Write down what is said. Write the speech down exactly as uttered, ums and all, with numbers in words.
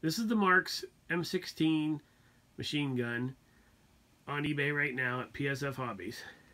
This is the Marx M sixteen machine gun on eBay right now at P S F Hobbies.